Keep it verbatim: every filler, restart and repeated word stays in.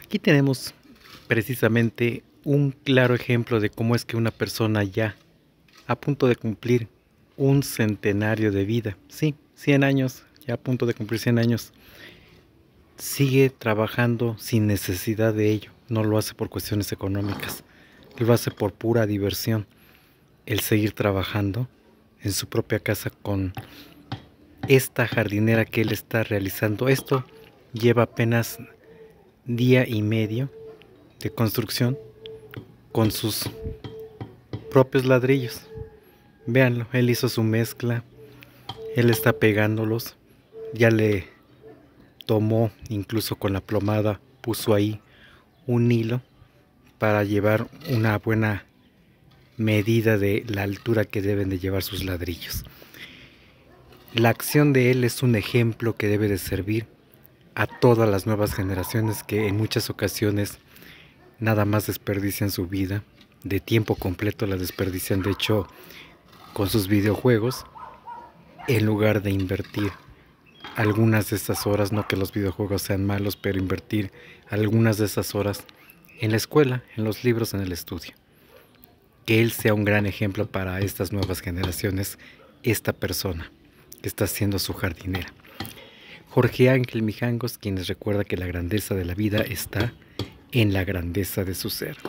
Aquí tenemos precisamente un claro ejemplo de cómo es que una persona ya a punto de cumplir un centenario de vida, sí, cien años, ya a punto de cumplir cien años, sigue trabajando sin necesidad de ello. No lo hace por cuestiones económicas, lo hace por pura diversión. El seguir trabajando en su propia casa con esta jardinera que él está realizando. Esto lleva apenas día y medio de construcción con sus propios ladrillos. Véanlo, él hizo su mezcla, él está pegándolos, ya le tomó incluso con la plomada, puso ahí un hilo para llevar una buena medida de la altura que deben de llevar sus ladrillos. La acción de él es un ejemplo que debe de servir a todas las nuevas generaciones que en muchas ocasiones nada más desperdician su vida, de tiempo completo la desperdician, de hecho, con sus videojuegos, en lugar de invertir algunas de esas horas, no que los videojuegos sean malos, pero invertir algunas de esas horas en la escuela, en los libros, en el estudio. Que él sea un gran ejemplo para estas nuevas generaciones, esta persona que está siendo su jardinera. Jorge Ángel Mijangos, quien les recuerda que la grandeza de la vida está en la grandeza de su ser.